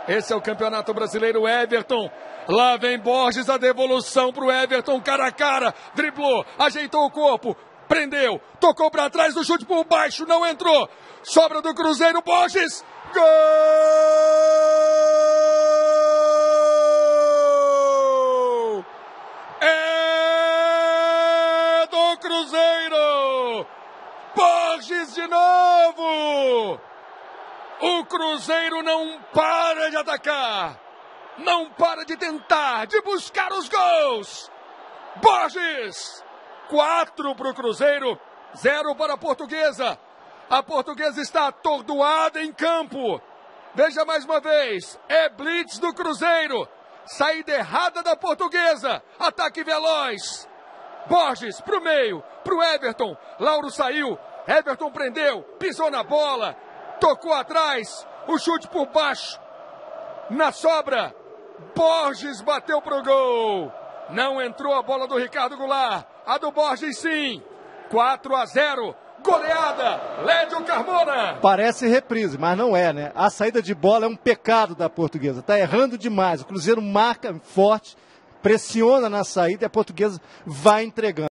Esse é o Campeonato Brasileiro. Everton. Lá vem Borges, a devolução pro Everton, cara a cara. Driblou, ajeitou o corpo, prendeu, tocou para trás, o chute por baixo, não entrou. Sobra do Cruzeiro, Borges. Gol! É do Cruzeiro! Borges de novo! O Cruzeiro não para de atacar, não para de tentar, de buscar os gols. Borges, 4 para o Cruzeiro, 0 para a Portuguesa. A Portuguesa está atordoada em campo. Veja mais uma vez, é blitz do Cruzeiro. Saída errada da Portuguesa, ataque veloz. Borges para o meio, para o Everton. Lauro saiu, Everton prendeu, pisou na bola. Tocou atrás, o chute por baixo, na sobra, Borges bateu pro gol. Não entrou a bola do Ricardo Goulart, a do Borges sim. 4-0, goleada, Lédio Carmona. Parece reprise, mas não é, né? A saída de bola é um pecado da Portuguesa, tá errando demais. O Cruzeiro marca forte, pressiona na saída e a Portuguesa vai entregando.